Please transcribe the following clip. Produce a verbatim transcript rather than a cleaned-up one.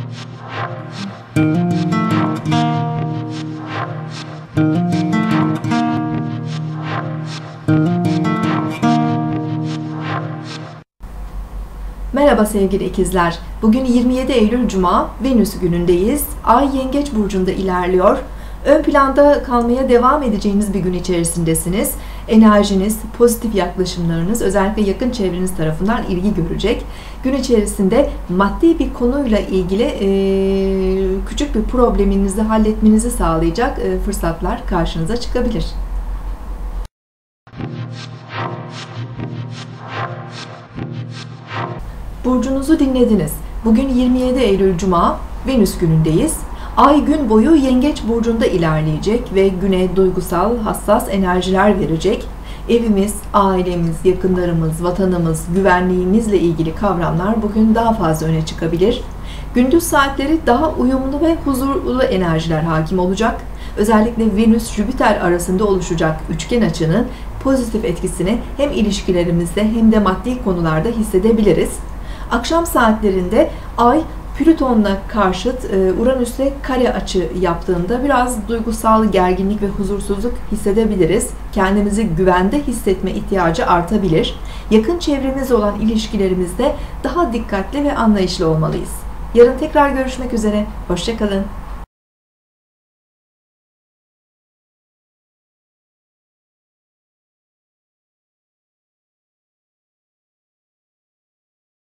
Merhaba sevgili ikizler. Bugün yirmi yedi Eylül Cuma, Venüs günündeyiz. Ay Yengeç burcunda ilerliyor. Ön planda kalmaya devam edeceğiniz bir gün içerisindesiniz. Enerjiniz, pozitif yaklaşımlarınız özellikle yakın çevreniz tarafından ilgi görecek. Gün içerisinde maddi bir konuyla ilgili e, küçük bir probleminizi halletmenizi sağlayacak e, fırsatlar karşınıza çıkabilir. Burcunuzu dinlediniz. Bugün yirmi yedi Eylül Cuma, Venüs günündeyiz. Ay gün boyu Yengeç burcunda ilerleyecek ve güne duygusal, hassas enerjiler verecek. Evimiz, ailemiz, yakınlarımız, vatanımız, güvenliğimizle ilgili kavramlar bugün daha fazla öne çıkabilir. Gündüz saatleri daha uyumlu ve huzurlu enerjiler hakim olacak. Özellikle Venüs-Jüpiter arasında oluşacak üçgen açının pozitif etkisini hem ilişkilerimizde hem de maddi konularda hissedebiliriz. Akşam saatlerinde Ay Plüton'la karşıt Uranüs'le kare açı yaptığında biraz duygusal gerginlik ve huzursuzluk hissedebiliriz. Kendimizi güvende hissetme ihtiyacı artabilir. Yakın çevremizle olan ilişkilerimizde daha dikkatli ve anlayışlı olmalıyız. Yarın tekrar görüşmek üzere. Hoşça kalın.